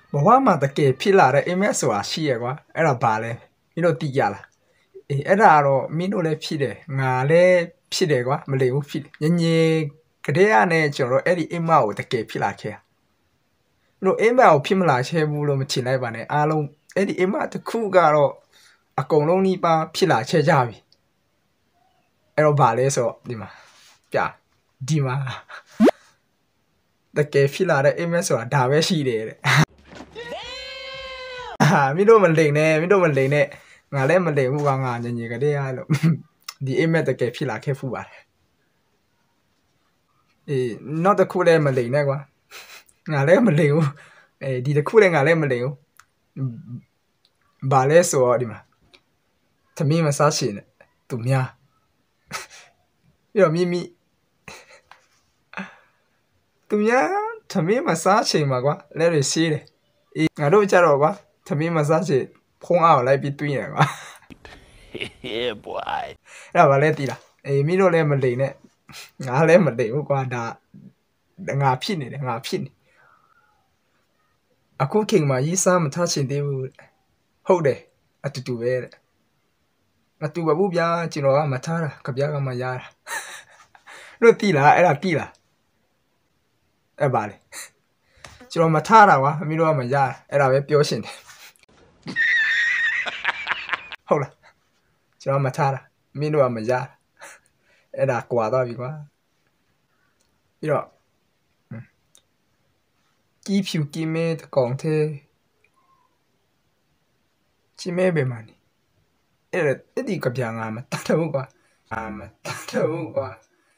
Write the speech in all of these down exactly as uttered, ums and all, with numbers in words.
บอกว่ามาตะเกียพี่ละได้เอ็มเอสว่าเชียกว่าไอ้เราบาเลยมิโนติยาละเออไอ้เรามิโนเลยพี่เด้งาเลยพี่เด้กว่ามาเลยพี่ยันเย่กระเดียเนี่ยจนเราไอ้ดิเอ็มเอาตะเกียพี่ละแค่เราเอ็มเอาพี่มาละเชบูเรามาชินได้บ้านเนี่ยอารมณ์ไอ้ดิเอ็มเอาตะคู่กันเราอากงลงนี่ป้าพี่ละเชจ้าบีไอ้เราบาเลยสอดีมาจ้าดีมาตะเกียพี่ละได้เอ็มเอสว่าดาวเวชีเด้มิโดมันเล็งเนี่ยมิโดมันเล็งเนี่ยงาเล่มันเล็งผู้วางงานยังไงก็ได้แล้วดีเอ็มเอตะเกียพี่ละแค่ผู้บาเออนอกตะคู่เล่มันเล็งเนี่ยกว่างาเล่มันเล็งเออดีตะคู่เล่งาเล่มันเล็งบาเล่สอดีมาทำมีมาซาชินตุ่มยาพี่เรามีมีตุ่มยาทำมีมาซาชินมากว่าเล่นซีเลยอีงาดูจะรอกว่าทำมีมาซาชิพงเอาอะไรปีตุ้ยเนี่ยกว่าเฮ้ยบอยแล้วบาเล่ตีละเออมิโดเล่มันเล็งเนี่ยงาเล่มันเล็งกว่าดางาพี่เนี่ยงาพี่အခုခင်မှာရေးစားမထားချင်သေးဘူးဟုတ်တယ်အတူတူပဲတဲ့မတူပါဘူးဗျာကျွန်တော်ကမထားတာကြပြားကမှရတာတို့တိလားအဲ့ဒါတိလားအဲ့ပါလေကျွန်တော်မထားတာကွာမင်းတို့ကမရတာအဲ့ဒါပဲပြောရှင်တယ်ဟုတ်လားကျွန်တော်မထားတာမင်းတို့ကမရတာအဲ့ဒါကွာသွားပြီကွာပြီးတော့ကြီးဖြူကြီးမဲတကောင်သေးကြီးမဲပဲမနီအဲ့ဒါအဲ့ဒီကပြာငါမတတ်တော့ကွာအာမတတ်တော့ကွာ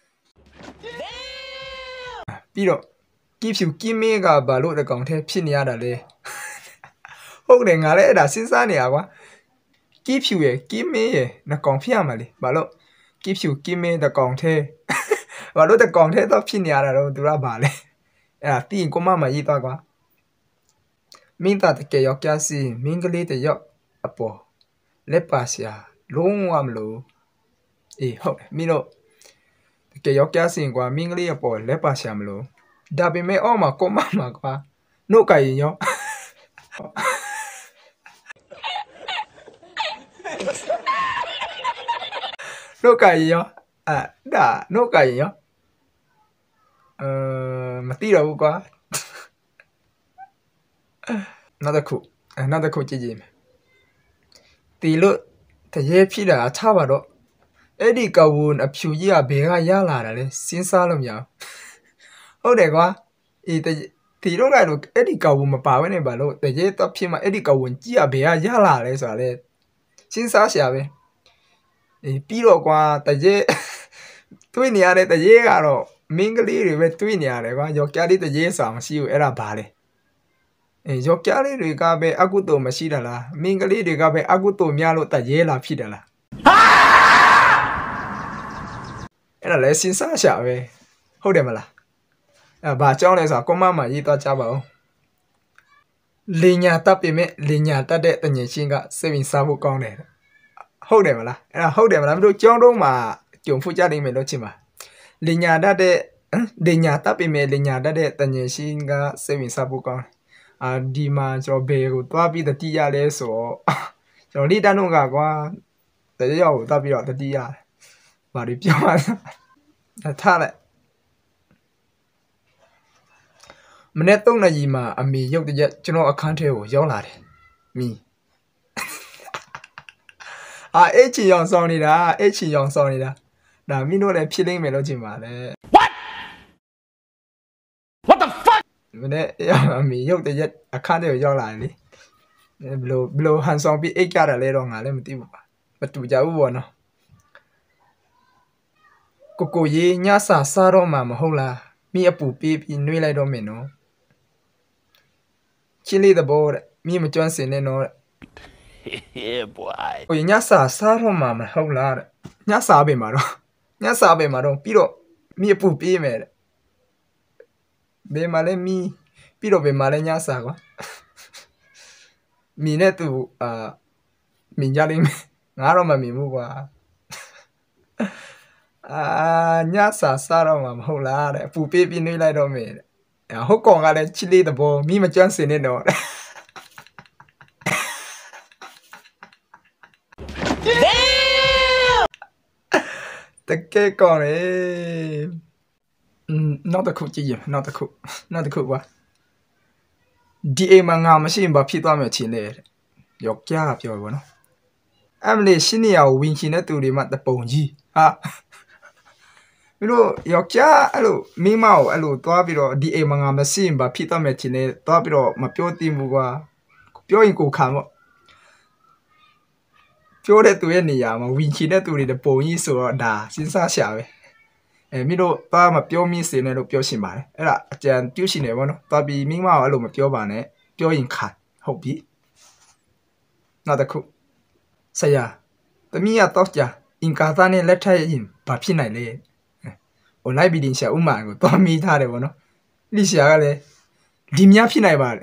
ပြီးတော့ကြီးဖြူကြီးမဲကဘာလို့တကောင်သေးဖြစ်နေရတာလဲဟုတ်တယ်ငါလည်းအဲ့ဒါစဉ်းစားနေရကွာကြီးဖြူရဲ့ကြီးမဲရဲ့နှကောင်ဖြစ်ရမှာလေဘာလို့ကြီးဖြူကြီးမဲတကောင်သေးဘာလို့တကောင်သေးတော့ဖြစ်နေရတာတော့သူကဘာလဲအဲ့ဒါပြီးရင်ကိုမမရေးသွားကွာမင်းသားတကယ်ရောက်ကြစီမင်းကလေးတယောက်အပေါ်လက်ပါစရာလုံးဝမလို့အေးဟုတ်တယ်မင်းတို့တကယ်ရောက်ကြစီကွာမင်းကလေးအပေါ်လက်ပါစရာမလို့ဒါပေမဲ့အော်မှာကိုမမှာကွာနှုတ်ကြရင်ရောနှုတ်ကြရင်ရောအဲ့ဒါနှုတ်ကြရင်ရောเออမသိတော့ဘူးကွာနောက်တစ်ခုအဲနောက်တစ်ခုကြည့်ကြည့်မယ်တီလို့တရေဖြစ်တာထားပါတော့အဲ့ဒီကဝန်အဖြူကြီးကဘယ်ကရလာတာလဲစဉ်းစားလို့မရဟုတ်တယ်ကွာအေးတီလို့လည်းအဲ့ဒီကဝန်မပါဘဲနဲ့ပါလို့တရေတော့ဖြစ်မှအဲ့ဒီကဝန်ကြီးကဘယ်ကရလာလဲဆိုတာလဲစဉ်းစားရှာပဲအေးပြီးတော့ကွာတရေတွေ့နေရတဲ့တရေကတော့မင်းကလေးတွေပဲတွေ့နေရတယ်ကွာယောက်ျားလေးတရေစာမရှိဘူးအဲ့ဒါဘာလဲအေးယောက်ျားလေးတွေကပဲအကုသို့မရှိတာလားမင်းကလေးတွေကပဲအကုသို့များလို့တရေလာဖြစ်တယ်လားအဲ့ဒါလဲစဉ်းစားရှာပဲဟုတ်တယ်မလားအဲ့ဘာကြောင်းလဲဆိုတော့ကွန်မမှာရေးသွားကြပါဦးလင်ညာတပ်ပြင်မဲ့လင်ညာတက်တဲ့တငယ်ချင်းကစိတ်ဝင်စားဖို့ကောင်းတယ်ဟုတ်တယ်မလားအဲ့ဒါဟုတ်တယ်မလားမတို့ကြောင်းတော့မှာကြုံဖူးကြနိုင်မယ်လို့ချင်ပါလင်ညာတတ်တဲ့လင်ညာတပ်ပြင်မဲ့လင်ညာတတ်တဲ့တငယ်ချင်းကစိတ်ဝင်စားဖို့ကောင်းတယ်အာဒီမှာကျွန်တော်ဘယ်ကိုသွားပြီးတတိယလဲဆိုတော့ကျွန်တော်လေးတန်းတော့ကကွာတတိယကိုသွားပြီးတော့တတိယဘာတွေပြောရလဲထားလိုက်မနေ့သုံးနာရီမှာအမေရုပ်တရက်ကျွန်တော်အခန်းထဲကိုရောက်လာတယ်မီအာအဲ့ချီရောင်ဆောင်နေတာအဲ့ချီရောင်ဆောင်နေတာဒါမင်းတို့လည်းဖြစ်လိမ့်မယ်လို့ထင်ပါလေ What What the fuck မနေ့အမေရုပ်တရက်အခန်းထဲကိုရောက်လာတယ်လေဘလို့ဘလို့ဟန်ဆောင်ပြီးအိတ်ကြတာလဲတော့ငါလည်းမသိဘူးပါမတူကြဘူးပေါ့နော်ကိုကိုရေးညစာစားတော့မှမဟုတ်လားမိအပူပေးပြီးနှွေးလိုက်တော့မင်းနော်ချစ်လေးတဲ့ဘောတဲ့မိမကျွမ်းစင်နဲ့နော်Yeah boy ကိုညစာစားတော့မှမဟုတ်လားတဲ့ညစာပဲမှာတော့ညစာပဲမှာတော့ပြီးတော့မိအပူပေးမယ်တဲ့ဘယ်မှာလဲမိပြီးတော့ဘယ်မှာလဲညစာကွာမိနဲ့သူအာမြင်ကြလိမ့်မယ်ငါတော့မမြင်ဘူးကွာအာညစာစားတော့မှမဟုတ်လားတဲ့အပူပေးပြီးနှွေးလိုက်တော့မယ်တဲ့ဟုတ်ကောင်ကလည်းချစ်လေးတဲ့ဘောမိမကျွမ်းစင်နဲ့တော့တကယ်ကောင်းတယ်อืมနောက်တစ်ခုကြည့်ရင်နောက်တစ်ခုနောက်တစ်ခုကွာဒီအိမ်မှာငါမရှိရင်ဘာဖြစ်သွားမယ်ချင်းလဲယောက်ျားပြောဘောနော်အမလေးရှင်းနေရဝင်ချင်တဲ့သူတွေမှတပုံကြီးဟာမင်းတို့ယောက်ျားအဲ့လိုမိမကိုအဲ့လိုသွားပြီးတော့ဒီအိမ်မှာငါမရှိရင်ဘာဖြစ်သွားမယ်ချင်းလဲသွားပြီးတော့မပြောသင့်ဘူးကွာပြောရင်ကိုခံပေါ့ပြောတဲ့သူရဲ့နေရာမှာဝင်ချင်တဲ့သူတွေတပုံကြီးဆိုတော့ဒါစဉ်းစားရှာပဲအဲမင်းတို့သွားမပြောမိစေနဲ့လို့ပြောရှင်ပါတယ်အဲ့ဒါအကြံပြုရှင်တယ်ဗောနော်သွားပြီးမိမကိုအဲ့လိုမပြောပါနဲ့ပြောရင်ခံဟုတ်ပြီနောက်တစ်ခုဆရာသမီးကတော့ကြာအင်ကာသားနဲ့လက်ထပ်ရင်ဘာဖြစ်နိုင်လဲဟိုလိုက်ပြီးတင်ရှာဥမာကိုသွားမိထားတယ်ဗောနော်လိရှာကလည်းဒီများဖြစ်နိုင်ပါလေ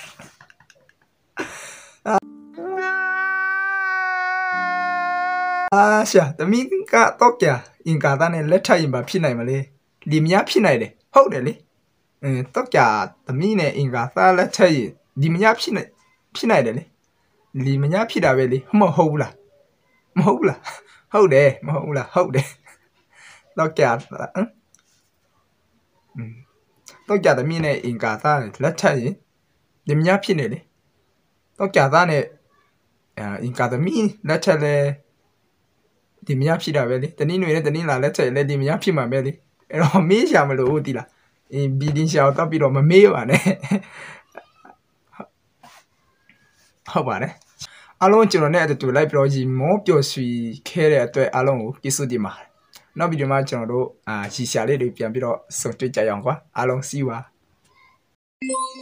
အာရှာသမီးကတော့ကြာအင်ကာသားနဲ့လက်ထပ်ရင်ဘာဖြစ်နိုင်မလဲဒီများဖြစ်နိုင်တယ်ဟုတ်တယ်လေအဲတော့ကြာသမီးနဲ့အင်ကာသားလက်ထပ်ရင်ဒီများဖြစ်နိုင်ဖြစ်နိုင်တယ်လေဒီများဖြစ်တာပဲလေမဟုတ်ဘူးလားမဟုတ်ဘူးလားဟုတ်တယ်မဟုတ်ဘူးလားဟုတ်တယ်တော့ကြာဟမ်တော့ကြာသမီးနဲ့အင်ကာသားလက်ထပ်ရင်ဒီများဖြစ်နေလေတော့ကြာသားနဲ့အင်ကာသမီးလက်ထပ်လဲဒီမရဖြစ်တာပဲလေတနည်းနွေနဲ့တနည်းလာလက်ထက်လဲဒီမရဖြစ်မှာပဲလေအဲ့တော့မေးရှာမလို့ဟုတ်ဒီလားအင်းဘီဒင်းရှာတော့ပြီးတော့မမေးပါနဲ့ဟုတ်ပါတယ်အားလုံးကျွန်တော်နဲ့အတူလိုက်ပြီးတော့ဒီမောပျော်ရွှင်ခဲ့တဲ့အတွက်အားလုံးကိုကျေးဇူးတင်ပါတယ်နောက်ဗီဒီယိုမှာကျွန်တော်တို့အာရှီရှာလေးတွေပြန်ပြီးတော့ဆုံတွေ့ကြရအောင်ကွာအားလုံးစီးပါ